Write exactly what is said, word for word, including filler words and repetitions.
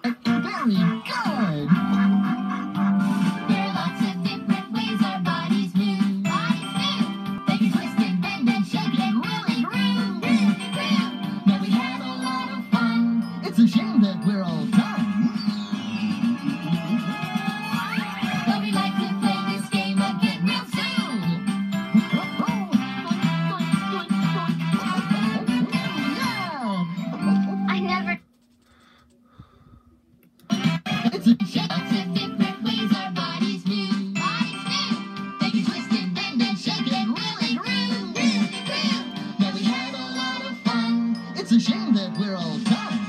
Very good. There are lots of different ways our bodies move. Bodies move. They can twist and bend and shake and really groove. Now we had a lot of fun. It's a shame that we're all done. But we like to play this game again real soon. I never. It's a Lots of different ways our bodies move. Bodies move. They can twist and bend and shake and really groove. Now we had a lot of fun. It's a shame that we're all done.